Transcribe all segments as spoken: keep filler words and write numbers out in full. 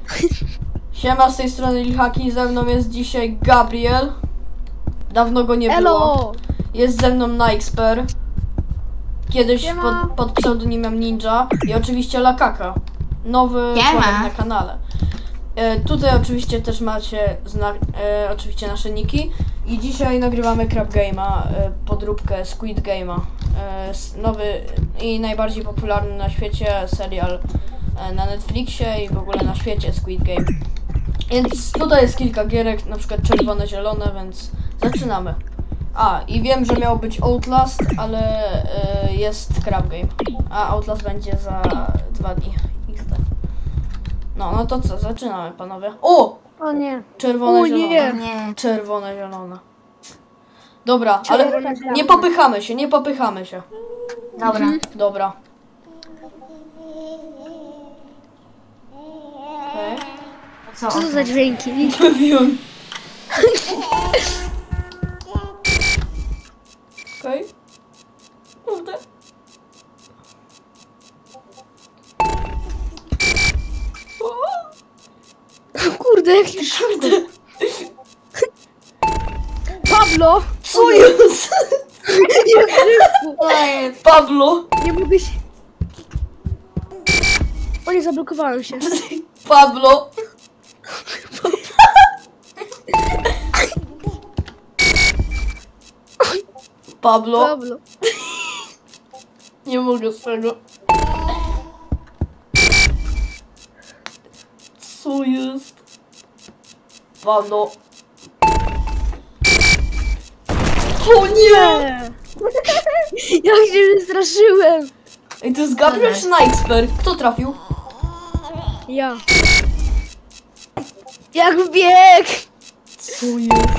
Siema, z tej strony Lilhaki, ze mną jest dzisiaj Gabriel. Dawno go nie Hello. było. Jest ze mną Nixper. Kiedyś pod, pod pseudonimem Ninja. I oczywiście Lakaka. Nowy człowiek na kanale. E, tutaj oczywiście też macie zna, e, oczywiście nasze niki. I dzisiaj nagrywamy Crab Game'a, e, podróbkę Squid Game'a. E, nowy i najbardziej popularny na świecie serial e, na Netflixie i w ogóle na świecie Squid Game. Więc tutaj jest kilka gierek, na przykład czerwone, zielone, więc zaczynamy. A, i wiem, że miał być Outlast, ale y, jest Crab Game. A Outlast będzie za dwa dni. No, no to co, zaczynamy, panowie. O! O nie. Czerwone, O zielone. nie. Nie. Czerwone, zielone. Dobra, ale Czerwone, nie zielone. popychamy się, nie popychamy się. Dobra. Dobra. Okej. Co? Co to za dźwięki? Okay. Wiem. Okej. Kurde. Kurde, jaki Kurde. Pablo! Co jest? Nie gryfu! To jest. Pablo. Nie mogę się... O nie, zablokowałem się. Pablo. Pablo. Pablo. Nie mogę z tego. Co jest? Pablo. O nie! Nie. Jak się wystraszyłem. Ej, to jest Gabriel czy Nightsper? Kto trafił? Ja. Jak bieg! Co jest?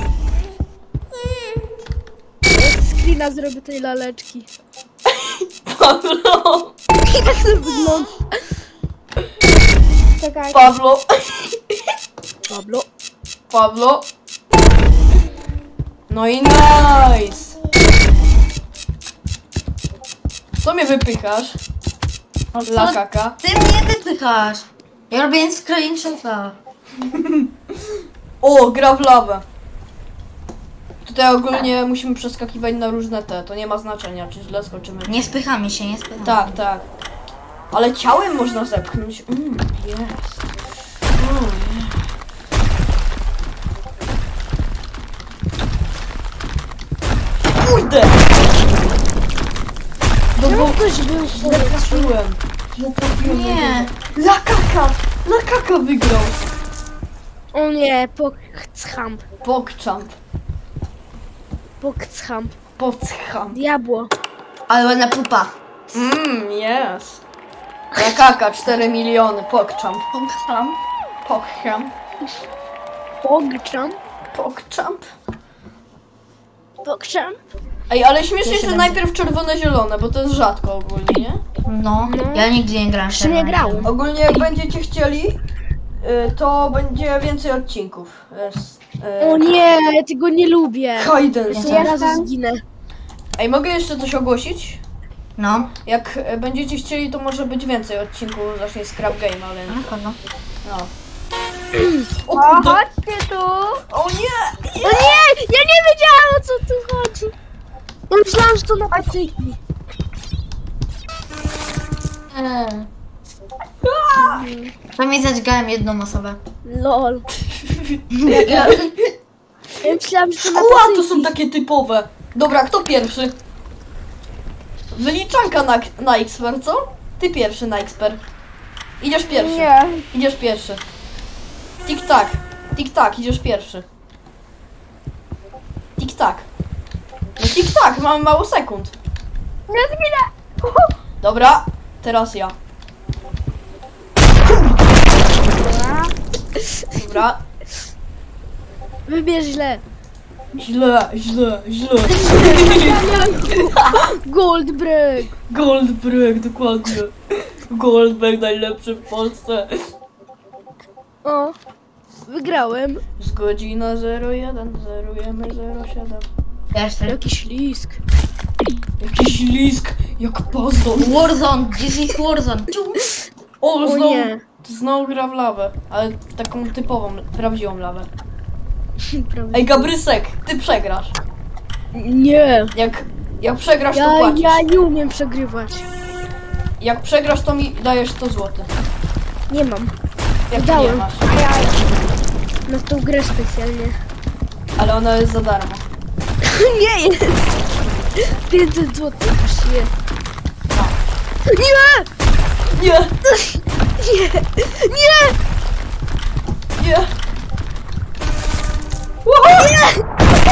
Screena zrobię tej laleczki. Pablo. Jak to wygląda? Czekaj. Pablo. Pablo. Pablo. No i nice. Co mnie wypychasz? La kaka. Ty mnie wypychasz. Ja robię screenshota. O, gra w lawę. Tutaj ogólnie musimy przeskakiwać na różne te. To nie ma znaczenia, czy źle skoczymy. Nie spychamy się, nie spychamy. Tak, tak. Ale ciałem można zepchnąć. Mm, jest. Mm. Kurde! No bo Ktoś był źle trafiłem. Źle trafiłem. Nie. La kaka! La kaka wygrał. O nie, pokchamp. Pokchamp. Pokchamp. Pokchamp. Diabło. Ale ładna pupa. Mmm, yes. La kaka, cztery miliony. Pokchamp. Pokcham. Pokchamp. Pogchamp. Pokchamp. Pogchamp. Ej, ale śmiesznie, Jeszcze że będzie. najpierw czerwone-zielone, bo to jest rzadko ogólnie, nie? No, No. ja nigdy nie grałem. Jeszcze nie grałem. Ogólnie jak będziecie chcieli, y, to będzie więcej odcinków. Jest, y, O nie, ja tego nie lubię. Hidden. To ja razu zginę. Ej, mogę jeszcze coś ogłosić? No. Jak y, będziecie chcieli, to może być więcej odcinków właśnie z Crab Game'a, więc Na pewno. no. O kurde! chodźcie tu. O nie! O nie, ja nie wiedziałam, o co tu chodzi. Ja myślałam, że to na patyki. Eee. To mi zaćgałem jedną osobę. Lol. Ja. Ja myślałam, że to na Szkła to patyki. są takie typowe. Dobra, kto pierwszy? Wyliczanka na, na Xper, co? Ty pierwszy na Xper. Idziesz pierwszy. Nie. Idziesz pierwszy. Tik-tak. Tik-tak, idziesz pierwszy. Tik-tak. No tik-tak, mamy mało sekund. Nie zginę. Dobra, teraz ja. Dobra. Wybierz źle. Źle, źle, źle. Goldberg. Goldberg, dokładnie. Goldberg najlepszy w Polsce. O, wygrałem. Z godzina zero jeden, zerujemy zero siedem. Pierwszy. Jaki ślisk. Jakiś lisk, jak puzzle. Warzone, this is Warzone. O, O znowu, nie. To znowu gra w lawę, ale taką typową, prawdziwą lawę. Ej, Gabrysek, ty przegrasz. Nie. Jak, jak przegrasz, to Ja, płacisz. ja nie umiem przegrywać. Jak przegrasz, to mi dajesz sto złotych. Nie mam. Jak nie Dałem. masz. Na tą grę specjalnie. Ale ona jest za darmo. Nie jest. pięćset złotych kosztuje. Nie! Nie! Nie! Nie! Nie! Wow! Nie!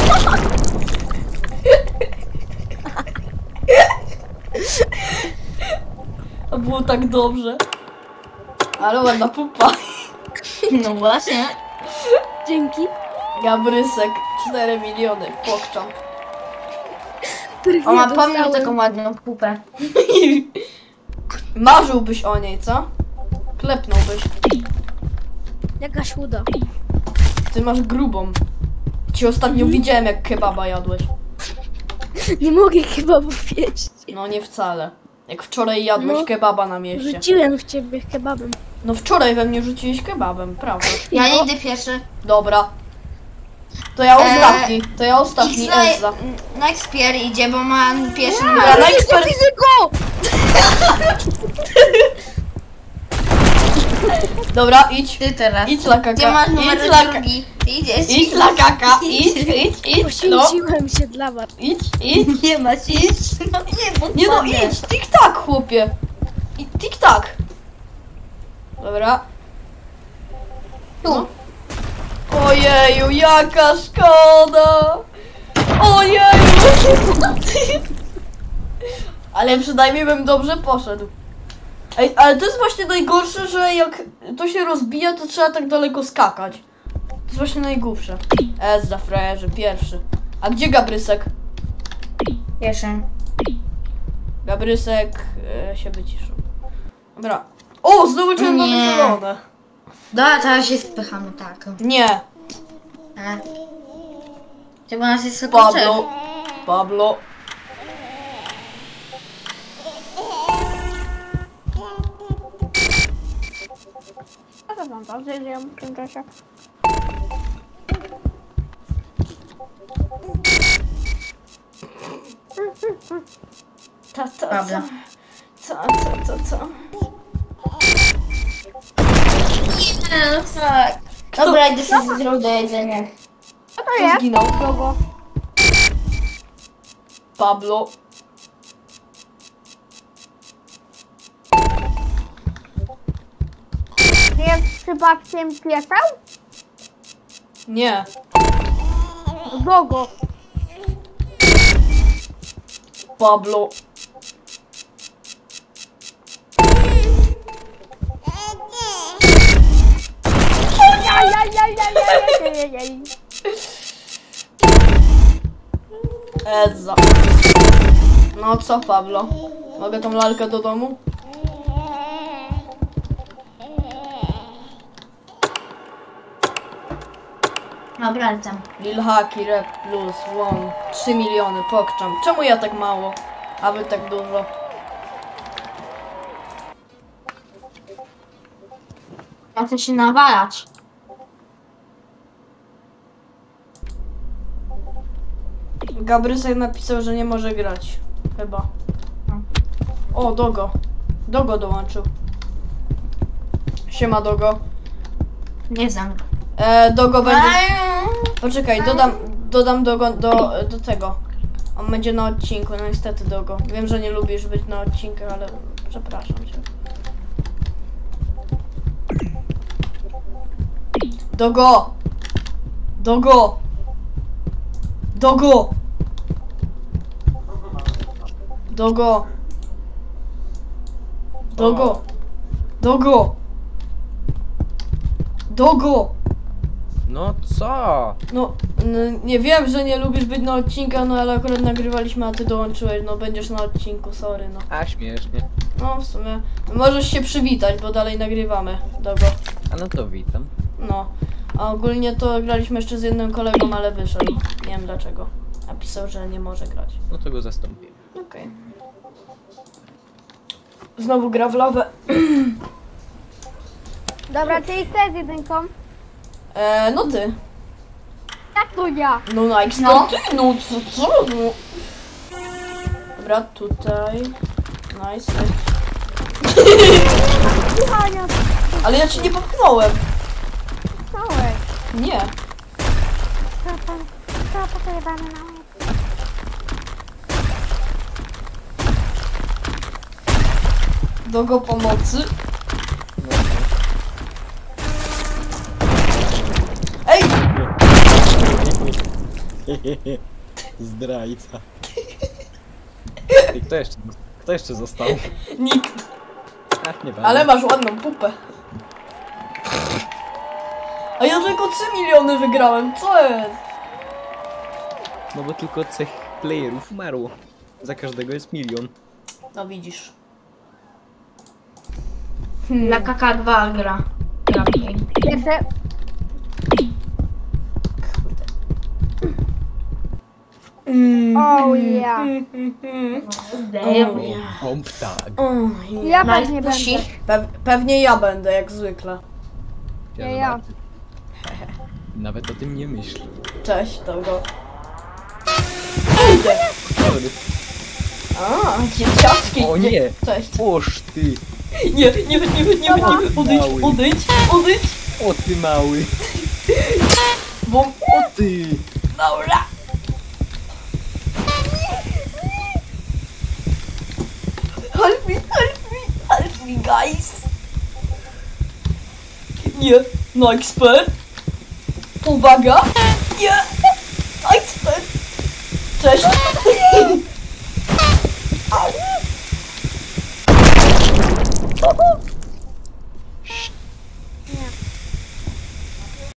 To było tak dobrze. Ale ładna pupa. No właśnie. Dzięki. Gabrysek, cztery miliony, pokczam. Których O, nie ma po mnie dostałem. taką ładną pupę. Marzyłbyś o niej, co? Klepnąłbyś. Jakaś uda. Ty masz grubą. Ci ostatnio widziałem, jak kebaba jadłeś. Nie mogę kebabów jeść. No nie wcale. Jak wczoraj jadłeś No. kebaba na mieście. Rzuciłem w ciebie kebabem. No wczoraj we mnie rzuciłeś kebabem, prawda? Ja nie idę pierwszy. Dobra. To ja Eee, ostatni, to ja ostatni, X na, Elza. na Xpier idzie, bo ma pierwszy Ja numer. na eksper... Fizyko! Dobra, idź. Ty teraz. Idź la kaka. Ty masz numer idź la ka... drugi. Idziesz. Idź la kaka. Idź, idź, idź. No. Poświęciłem się dla was. Idź, idź. Nie masz iść. No nie, bo Nie no, spadnę. idź. Tik-tak, chłopie. I tik-tak. Dobra. Tu. Ojeju, jaka szkoda! Ojeju! Ale przynajmniej bym dobrze poszedł. Ej, ale to jest właśnie najgorsze, że jak to się rozbija, to trzeba tak daleko skakać. To jest właśnie najgłupsze. Ezra, frajerze, pierwszy. A gdzie Gabrysek? Pierwszy. Gabrysek e, się wyciszył. Dobra. O, znowu czerwone Nie. zielone. Dobra, teraz się spychamy, tak. Nie. E. Czego nas jest tylko Pablo. Pablo. Co to tam tam dzieje w tym czasie? Ta, co, co, Pablo. co, co, co, co? Nie, no tak. Dobra, idę sobie zrobić do jedzenia. Co to Kto jest? zginął? Logo. Pablo. Jest przypadkiem pieseł? Nie. Logo. Pablo. Ajajajajajajajajaj. Elza. No co, Pablo? Mogę tą lalkę do domu? Dobra, tam. Lil Haki, Rap Plus, Łom, trzy miliony, pokczam. Czemu ja tak mało, a wy tak dużo? Ja chcę się nawalać. Gabrysek napisał, że nie może grać. Chyba. O, Dogo. Dogo dołączył. Siema, Dogo. Nie znam. E, Dogo będzie... Aju. Poczekaj, dodam, dodam Dogo do, do tego. On będzie na odcinku, no niestety, Dogo. Wiem, że nie lubisz być na odcinkach, ale przepraszam cię. Dogo! Dogo! Dogo! Dogo! Dogo! Dogo! Dogo! No co? No, no, nie wiem, że nie lubisz być na odcinkach, no ale akurat nagrywaliśmy, a ty dołączyłeś, no będziesz na odcinku, sorry, no. A śmiesznie. No, w sumie, możesz się przywitać, bo dalej nagrywamy, Dogo. A no to witam. No, a ogólnie to graliśmy jeszcze z jednym kolegą, ale wyszedł, nie wiem dlaczego. Napisał, że nie może grać. No to go zastąpię. Okej. Znowu gra w lawę. Dobra, czyli kto jest jedynką? E, no ty. Jak to ja? No Nike, No. no ty, no co, co? No. Dobra, tutaj. Nice. Słuchania, Ale ja ci nie popchnąłem. całek. Nie. Co to? Co to pojebane na mnie? Dogo pomocy. Ej! Zdrajca. I kto jeszcze, kto jeszcze został? Nikt. Ach, nie Ale masz ładną pupę. A ja tylko trzy miliony wygrałem, co jest? No bo tylko trzech playerów umarło. Za każdego jest milion. No widzisz. Dla K K dwa gra. Raczej. Pierwsze. Oh yeah. Bomb tag. Ja Nice pewnie będę. pusi. Pe pewnie ja będę, jak zwykle. Ja, ja. Nawet o tym nie myśl. Cześć, Dogo. Sorry. A, dzieciaczki. O nie! Cześć. Oż ty! Nie, nie, nie, nie, nie, nie, odejdź, Mały. odejdź, odejdź. O ty mały! Bo... O ty! Dobra. Help me, help me, help me, guys. Nie, no ekspert. Uwaga. Nie, ekspert. Cześć.